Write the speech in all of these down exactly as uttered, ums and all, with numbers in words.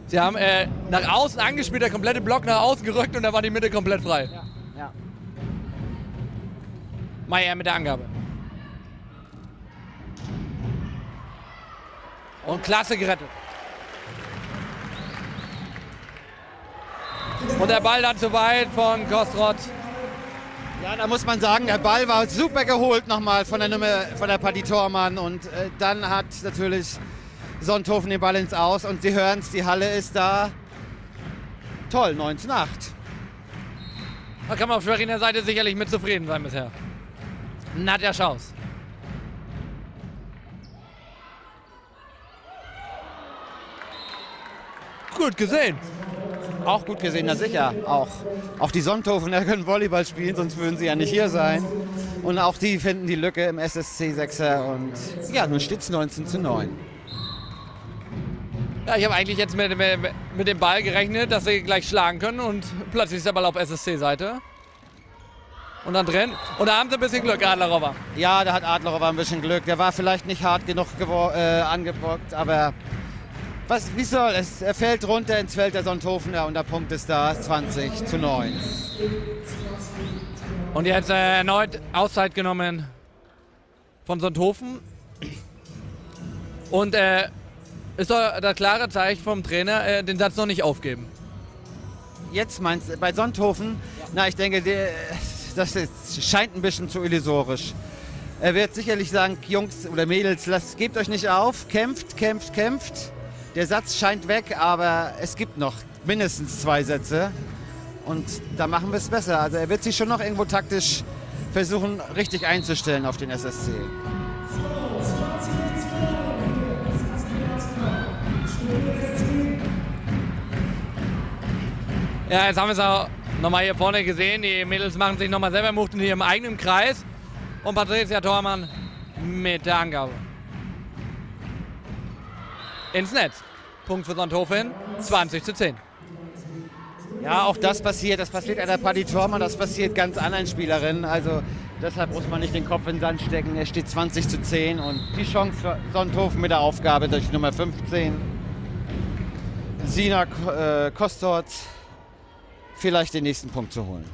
Sie haben äh, nach außen angespielt, der komplette Block nach außen gerückt und da war die Mitte komplett frei. Ja. Ja. Meier mit der Angabe. Und klasse gerettet. Und der Ball dann zu weit von Kostrot. Ja, da muss man sagen, der Ball war super geholt nochmal von der Nummer, von der Partie Thormann. Und äh, dann hat natürlich Sonthofen den Ball ins Aus. Und Sie hören es, die Halle ist da. Toll, neun zu acht. Da kann man auf Schweriner Seite sicherlich mit zufrieden sein bisher. Nadja Schaus. Gut gesehen. Auch gut gesehen, na sicher. Auch, auch die Sonthofener können Volleyball spielen, sonst würden sie ja nicht hier sein. Und auch die finden die Lücke im S S C Sechser. Und ja, nun steht es neunzehn zu neun. Ja, ich habe eigentlich jetzt mit, mit, mit dem Ball gerechnet, dass sie gleich schlagen können. Und plötzlich ist der Ball auf S S C-Seite. Und dann drin. Und da haben sie ein bisschen Glück, Adlerova. Ja, da hat Adlerova ein bisschen Glück. Der war vielleicht nicht hart genug äh, angebockt, aber was, wie soll es? Er fällt runter ins Feld der Sonthofener und der Punkt ist da, zwanzig zu neun. Und jetzt äh, erneut Auszeit genommen von Sonthofen. Und äh, ist doch das klare Zeichen vom Trainer, äh, den Satz noch nicht aufgeben. Jetzt meinst du, bei Sonthofen? Ja. Na, ich denke, der, das ist, scheint ein bisschen zu illusorisch. Er wird sicherlich sagen, Jungs oder Mädels, lasst, gebt euch nicht auf, kämpft, kämpft, kämpft. Der Satz scheint weg, aber es gibt noch mindestens zwei Sätze. Und da machen wir es besser. Also er wird sich schon noch irgendwo taktisch versuchen, richtig einzustellen auf den S S C. Ja, jetzt haben wir es auch nochmal hier vorne gesehen. Die Mädels machen sich nochmal selber Muchten hier im eigenen Kreis. Und Patricia Thormann mit der Angabe. Ins Netz. Punkt für Sonthofen, zwanzig zu zehn. Ja, auch das passiert. Das passiert an der Partie Thormann, das passiert ganz anderen Spielerinnen. Also deshalb muss man nicht den Kopf in den Sand stecken. Es steht zwanzig zu zehn und die Chance für Sonthofen mit der Aufgabe durch Nummer fünfzehn. Sina äh, Kostort vielleicht den nächsten Punkt zu holen.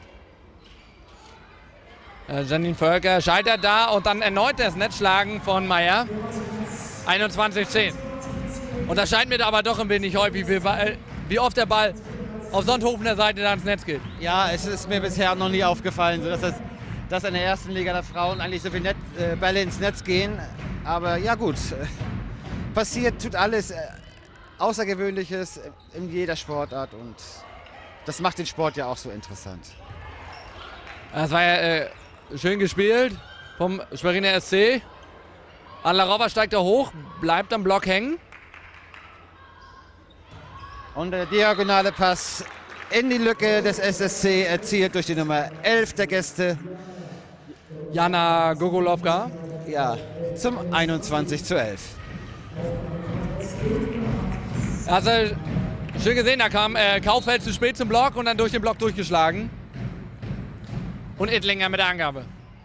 Äh, Janine Völker scheitert da und dann erneut das Netzschlagen von Meier. einundzwanzig zu zehn. Und das scheint mir aber doch ein wenig häufig, wie, wie oft der Ball auf Sonthofener Seite da ins Netz geht. Ja, es ist mir bisher noch nie aufgefallen, dass, das, dass in der ersten Liga der Frauen eigentlich so viele Net, äh, Bälle ins Netz gehen. Aber ja gut, passiert, tut alles äh, Außergewöhnliches in jeder Sportart und das macht den Sport ja auch so interessant. Das war ja äh, schön gespielt vom Schweriner S C. Adlerova steigt da hoch, bleibt am Block hängen. Und der diagonale Pass in die Lücke des S S C erzielt durch die Nummer elf der Gäste. Jana Gogolovka. Ja, zum einundzwanzig zu elf. Also schön gesehen, da kam äh, Kaufeld zu spät zum Block und dann durch den Block durchgeschlagen. Und Ittlinger mit der Angabe.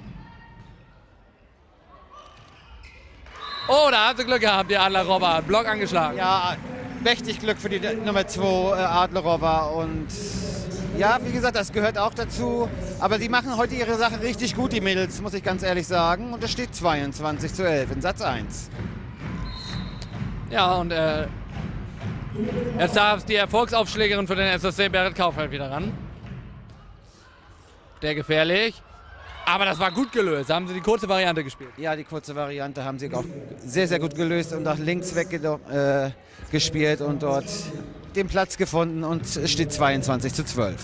Oh, da hat sie Glück gehabt, die Adlerova. Block angeschlagen. Ja, mächtig Glück für die Nummer zwei äh, Adlerova. Und ja, wie gesagt, das gehört auch dazu. Aber die machen heute ihre Sache richtig gut, die Mädels, muss ich ganz ehrlich sagen. Und es steht zweiundzwanzig zu elf in Satz eins. Ja, und äh, jetzt darf die Erfolgsaufschlägerin für den S S C, Berit Kaufeld, wieder ran. Der gefährlich. Aber das war gut gelöst. Da haben sie die kurze Variante gespielt. Ja, die kurze Variante haben sie auch sehr, sehr gut gelöst und nach links weg äh, gespielt und dort den Platz gefunden und es steht zweiundzwanzig zu zwölf.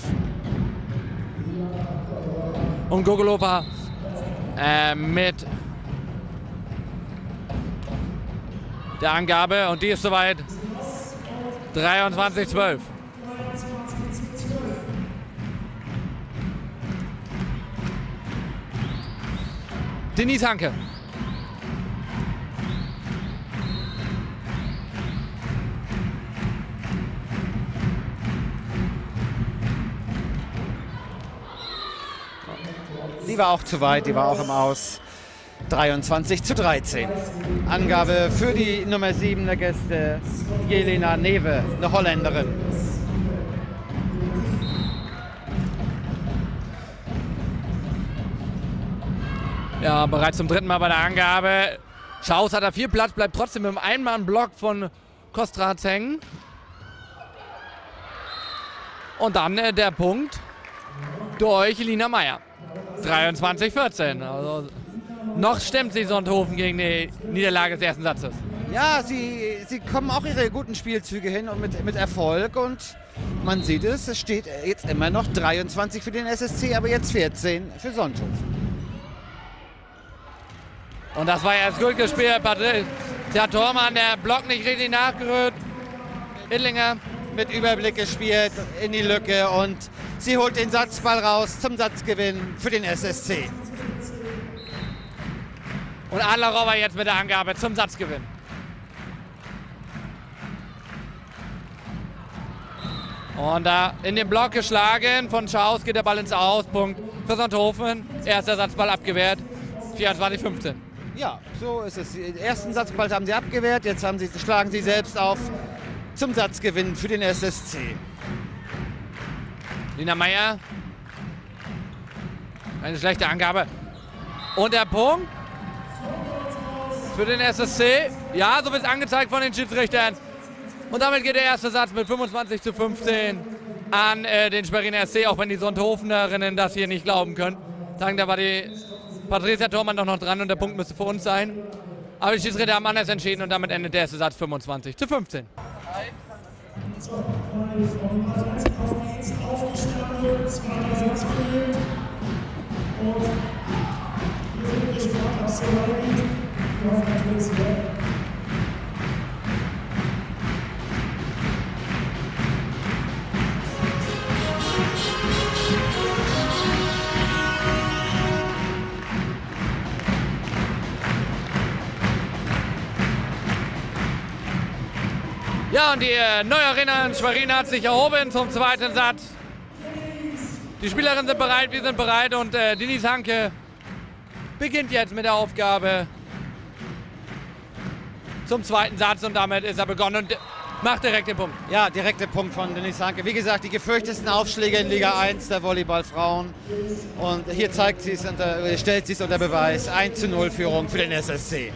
Und Gogolova äh, mit der Angabe und die ist soweit dreiundzwanzig zu zwölf. Denise Hanke. Die war auch zu weit, die war auch im Aus. dreiundzwanzig zu dreizehn. Angabe für die Nummer sieben der Gäste, Jelena Newe, eine Holländerin. Ja, bereits zum dritten Mal bei der Angabe. Schaus hat da viel Platz, bleibt trotzdem im Einmann-Block von Kostratz hängen. Und dann äh, der Punkt durch Lina Meyer. dreiundzwanzig vierzehn. Also noch stemmt sich Sonthofen gegen die Niederlage des ersten Satzes. Ja, sie, sie kommen auch ihre guten Spielzüge hin und mit, mit Erfolg. Und man sieht es, es steht jetzt immer noch dreiundzwanzig für den S S C, aber jetzt vierzehn für Sonthofen. Und das war jetzt gut gespielt. Patricia Thormann, der Block nicht richtig nachgerührt. Idlinger mit Überblick gespielt in die Lücke und sie holt den Satzball raus zum Satzgewinn für den S S C. Und Adlerrober jetzt mit der Angabe zum Satzgewinn. Und da in den Block geschlagen von Schaus geht der Ball ins Aus. Punkt für Sonthofen. Erster Satzball abgewehrt. vierundzwanzig fünfzehn. Ja, so ist es. Den ersten Satzball haben sie abgewehrt, jetzt haben sie, schlagen sie selbst auf zum Satzgewinn für den S S C. Lina Meyer. Eine schlechte Angabe. Und der Punkt für den S S C. Ja, so wird es angezeigt von den Schiedsrichtern. Und damit geht der erste Satz mit fünfundzwanzig zu fünfzehn an äh, den Schweriner S C, auch wenn die Sonthofenerinnen das hier nicht glauben können. Sagen, da war die Patricia Thormann doch noch dran und der Punkt müsste für uns sein. Aber die Schiedsrichter haben anders entschieden und damit endet der erste Satz fünfundzwanzig zu fünfzehn. Ja, und die äh, Neuerinnen Schwerin hat sich erhoben zum zweiten Satz. Die Spielerinnen sind bereit, wir sind bereit und äh, Denise Hanke beginnt jetzt mit der Aufgabe zum zweiten Satz und damit ist er begonnen und macht direkt den Punkt. Ja, direkt den Punkt von Denise Hanke. Wie gesagt, die gefürchtesten Aufschläge in Liga eins der Volleyballfrauen. Und hier zeigt sie es unter, stellt sie es unter Beweis. eins zu null Führung für den S S C.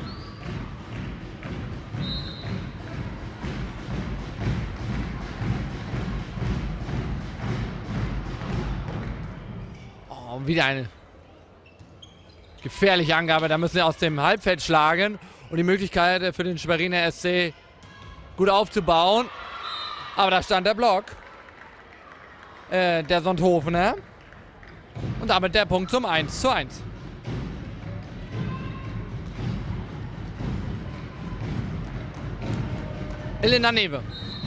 Oh, wieder eine gefährliche Angabe. Da müssen sie aus dem Halbfeld schlagen. Und die Möglichkeit für den Schweriner S C gut aufzubauen. Aber da stand der Block. Äh, der Sonthofener. Und damit der Punkt zum eins zu eins. Elena Newe.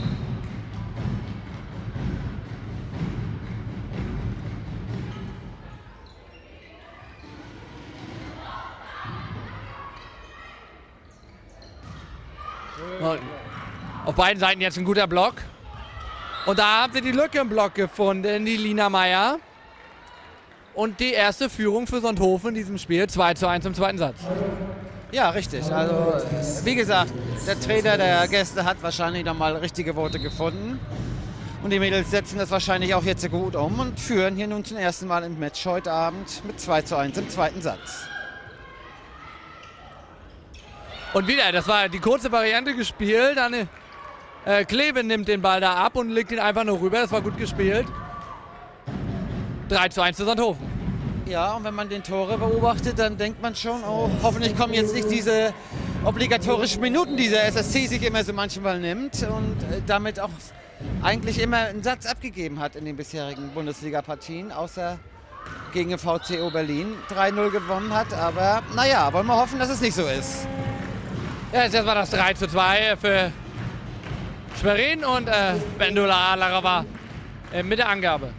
Auf beiden Seiten jetzt ein guter Block. Und da haben sie die Lücke im Block gefunden, die Lina Meyer. Und die erste Führung für Sonthofen in diesem Spiel, zwei zu eins im zweiten Satz. Ja, richtig. Also, wie gesagt, der Trainer der Gäste hat wahrscheinlich nochmal richtige Worte gefunden. Und die Mädels setzen das wahrscheinlich auch jetzt gut um und führen hier nun zum ersten Mal im Match heute Abend mit zwei zu eins im zweiten Satz. Und wieder, das war die kurze Variante gespielt. Dann äh, Kleve nimmt den Ball da ab und legt ihn einfach nur rüber. Das war gut gespielt. drei zu eins zu Sonthofen. Ja, und wenn man den Tore beobachtet, dann denkt man schon, oh, hoffentlich kommen jetzt nicht diese obligatorischen Minuten, die der S S C sich immer so manchmal nimmt und äh, damit auch eigentlich immer einen Satz abgegeben hat in den bisherigen Bundesliga-Partien, außer gegen den V C O Berlin drei null gewonnen hat. Aber naja, wollen wir hoffen, dass es nicht so ist. Ja, jetzt war das drei zu zwei für Schwerin und äh, Bendula Adlerova äh, mit der Angabe.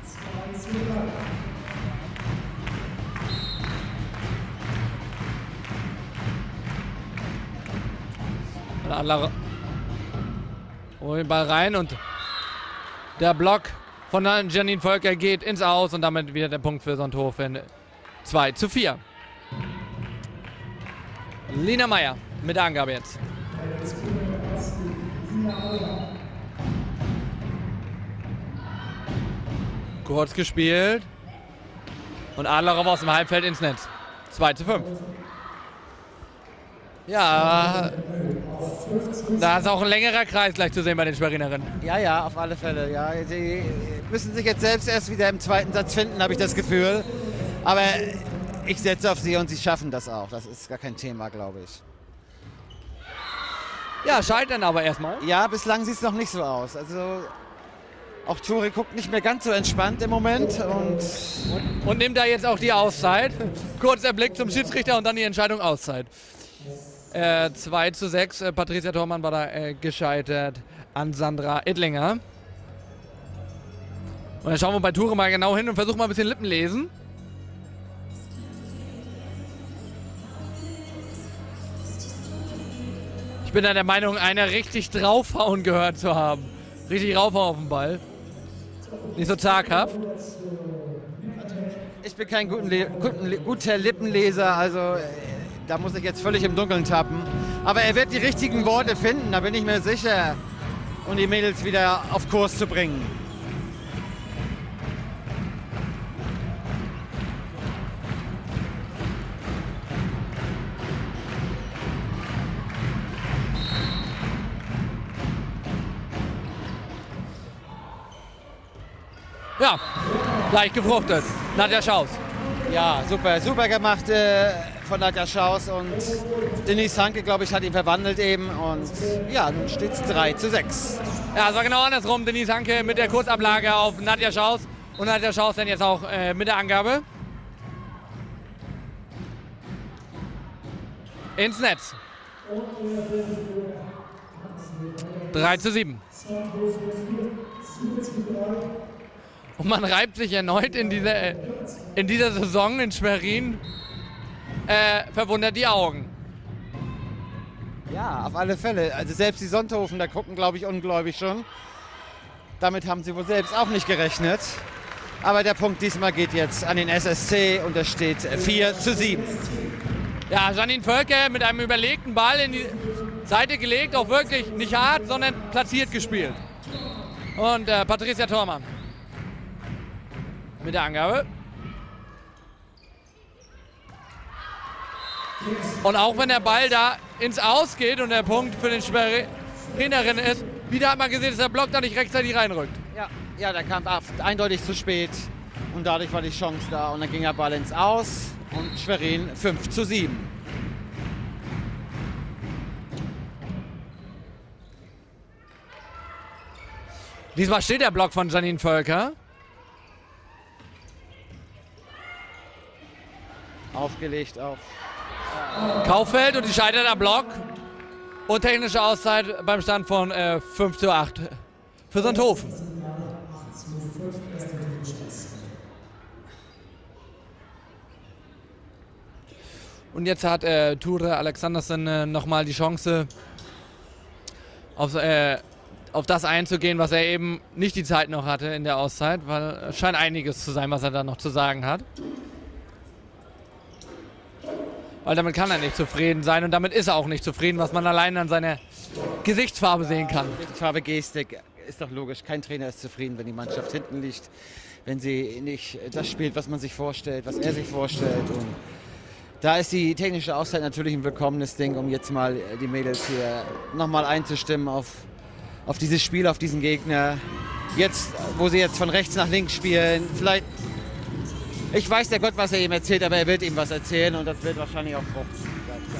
Und Adler holt den Ball rein und der Block von Janine Völker geht ins Aus und damit wieder der Punkt für Sonthofen. zwei zu vier. Lina Meyer mit der Angabe jetzt. Kurz gespielt. Und Adlerov aus dem Halbfeld ins Netz. zwei zu fünf. Ja, da ist auch ein längerer Kreis gleich zu sehen bei den Schwerinerinnen. Ja, ja, auf alle Fälle. Ja, sie müssen sich jetzt selbst erst wieder im zweiten Satz finden, habe ich das Gefühl. Aber ich setze auf sie und sie schaffen das auch. Das ist gar kein Thema, glaube ich. Ja, scheitern aber erstmal. Ja, bislang sieht es noch nicht so aus. Also auch Turi guckt nicht mehr ganz so entspannt im Moment. Und, und, und nimmt da jetzt auch die Auszeit. Kurzer Blick zum Schiedsrichter und dann die Entscheidung Auszeit. Äh, zwei zu sechs, äh, Patricia Thormann war da äh, gescheitert an Sandra Ettlinger. Und dann schauen wir bei Ture mal genau hin und versuchen mal ein bisschen Lippenlesen. Ich bin da der Meinung, einer richtig draufhauen gehört zu haben. Richtig raufhauen auf den Ball. Nicht so zaghaft. Ich bin kein guten Le guten, guter Lippenleser, also äh, da muss ich jetzt völlig im Dunkeln tappen. Aber er wird die richtigen Worte finden, da bin ich mir sicher. Und die Mädels wieder auf Kurs zu bringen. Ja, leicht gefruchtet. Nadja Schaus. Ja, super, super gemacht äh, von Nadja Schaus und Denise Hanke, glaube ich, hat ihn verwandelt eben und ja, nun steht es drei zu sechs. Ja, es war genau andersrum. Denise Hanke mit der Kurzablage auf Nadja Schaus und Nadja Schaus dann jetzt auch äh, mit der Angabe. Ins Netz. drei zu sieben. Und man reibt sich erneut in dieser, in dieser Saison in Schwerin äh, verwundert die Augen. Ja, auf alle Fälle. Also selbst die Sonthofen, da gucken, glaube ich, ungläubig schon. Damit haben sie wohl selbst auch nicht gerechnet. Aber der Punkt diesmal geht jetzt an den S S C und es steht vier zu sieben. Ja, Janine Völker mit einem überlegten Ball in die Seite gelegt, auch wirklich nicht hart, sondern platziert gespielt. Und äh, Patricia Thormann mit der Angabe. Und auch wenn der Ball da ins Aus geht und der Punkt für den Schwerinerinnen ist, wieder hat man gesehen, dass der Block da nicht rechtzeitig reinrückt. Ja, ja, der kam eindeutig zu spät und dadurch war die Chance da und dann ging der Ball ins Aus und Schwerin fünf zu sieben. Diesmal steht der Block von Janine Völker. Aufgelegt auf Kauffeld und die scheitert am Block. Und technische Auszeit beim Stand von äh, fünf zu acht für Sonthofen. Und jetzt hat äh, Ture Alexandersen äh, nochmal die Chance, auf, äh, auf das einzugehen, was er eben nicht die Zeit noch hatte in der Auszeit, weil es scheint einiges zu sein, was er da noch zu sagen hat. Weil damit kann er nicht zufrieden sein und damit ist er auch nicht zufrieden, was man allein an seiner Gesichtsfarbe sehen kann. Gesichtsfarbe, Gestik, ist doch logisch. Kein Trainer ist zufrieden, wenn die Mannschaft hinten liegt, wenn sie nicht das spielt, was man sich vorstellt, was er sich vorstellt. Und da ist die technische Auszeit natürlich ein willkommenes Ding, um jetzt mal die Mädels hier nochmal einzustimmen auf, auf dieses Spiel, auf diesen Gegner. Jetzt, wo sie jetzt von rechts nach links spielen, vielleicht... Ich weiß der Gott, was er ihm erzählt, aber er wird ihm was erzählen und das wird wahrscheinlich auch fruchten.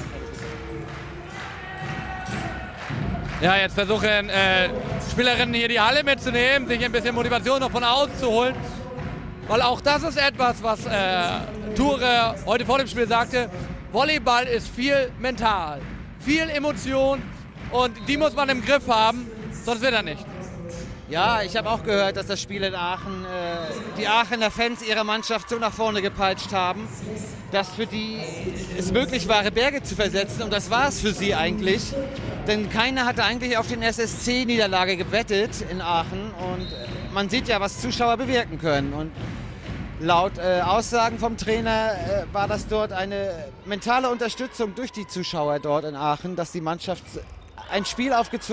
Ja, jetzt versuchen äh, Spielerinnen hier die Halle mitzunehmen, sich ein bisschen Motivation noch von außen zu holen. Weil auch das ist etwas, was äh, Ture heute vor dem Spiel sagte. Volleyball ist viel mental, viel Emotion und die muss man im Griff haben, sonst wird er nicht. Ja, ich habe auch gehört, dass das Spiel in Aachen, äh, die Aachener Fans ihre Mannschaft so nach vorne gepeitscht haben, dass für die es möglich war, Berge zu versetzen. Und das war es für sie eigentlich. Denn keiner hatte eigentlich auf den S S C-Niederlage gewettet in Aachen. Und man sieht ja, was Zuschauer bewirken können. Und Laut äh, Aussagen vom Trainer äh, war das dort eine mentale Unterstützung durch die Zuschauer dort in Aachen, dass die Mannschaft ein Spiel aufgezogen